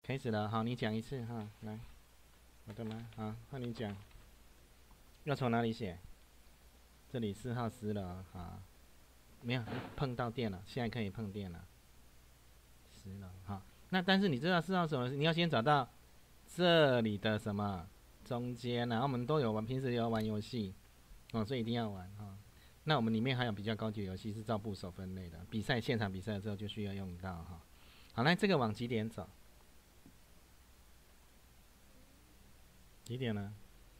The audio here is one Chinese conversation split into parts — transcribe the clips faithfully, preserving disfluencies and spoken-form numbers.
开始了，好，你讲一次哈，来，我的吗？好，换你讲。要从哪里写？这里四号十了，好，没有碰到电了，现在可以碰电了，十了，好。那但是你知道四号什么？你要先找到这里的什么中间呢、啊？我们都有玩，平时也有玩游戏，哦，所以一定要玩哈、哦。那我们里面还有比较高级的游戏是照部首分类的，比赛现场比赛的时候就需要用到哈、哦。好，来这个往几点走？几点呢？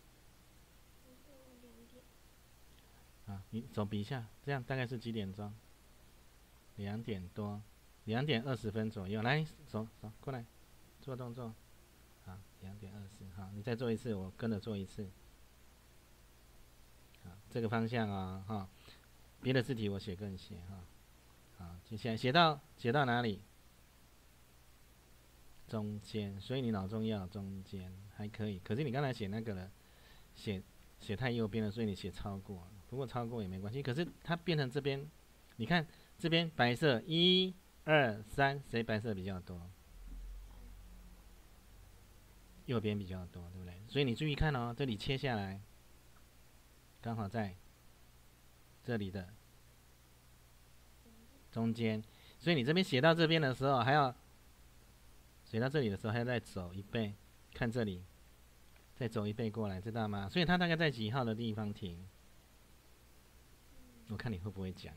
啊，你手比一下，这样大概是几点钟？两点多，两点二十分左右。来，走走过来，做动作。好，两点二十，好，你再做一次，我跟着做一次。好，这个方向啊、哦，哈、哦，别的字体我写更写哈、哦。好，接下来写到写到哪里？中间，所以你脑中要中间还可以。可是你刚才写那个了，写写太右边了，所以你写超过了。不过超过也没关系。可是它变成这边，你看这边白色，一、二、三，谁白色比较多？右边比较多，对不对？所以你注意看哦，这里切下来，刚好在这里的中间。所以你这边写到这边的时候，还要写到这里的时候，还要再走一倍，看这里，再走一倍过来，知道吗？所以它大概在几号的地方停？我看你会不会讲。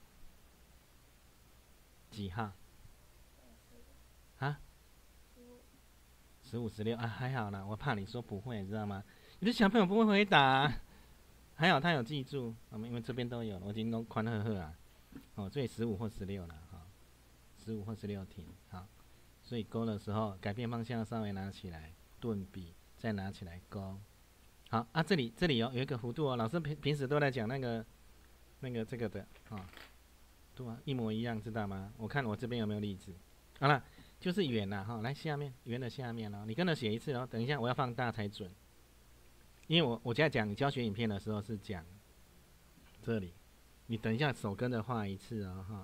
几号？啊？十五、十六啊，还好啦。我怕你说不会，知道吗？有的小朋友不会回答，还好他有记住。我们因为这边都有，我已经都宽呵呵啊。哦，所以十五或十六了哈，十五或十六停。好，所以勾的时候改变方向，稍微拿起来，顿笔，再拿起来勾。好啊，这里这里有有一个弧度哦，老师平平时都在讲那个那个这个的啊、哦，对啊，一模一样，知道吗？我看我这边有没有例子。好了，就是圆啦哈，来下面圆的下面哦，你跟着写一次哦。等一下我要放大才准，因为我我在讲教学影片的时候是讲这里，你等一下手跟着画一次哦哈。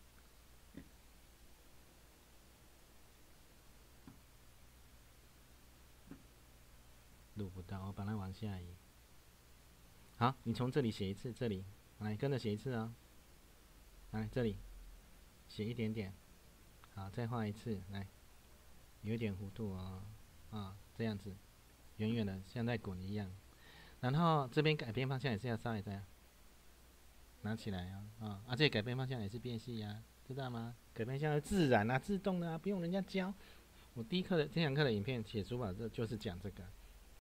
录不到，我把它往下移。好，你从这里写一次，这里来跟着写一次哦。来这里写一点点，好，再画一次，来，有一点弧度哦，啊，这样子，远远的像在滚一样。然后这边改变方向也是要稍微这样拿起来啊、哦，啊，啊，这改变方向也是变细呀、啊，知道吗？改变方向自然啊，自动的啊，不用人家教。我第一课的这堂课的影片写书法，这就是讲这个。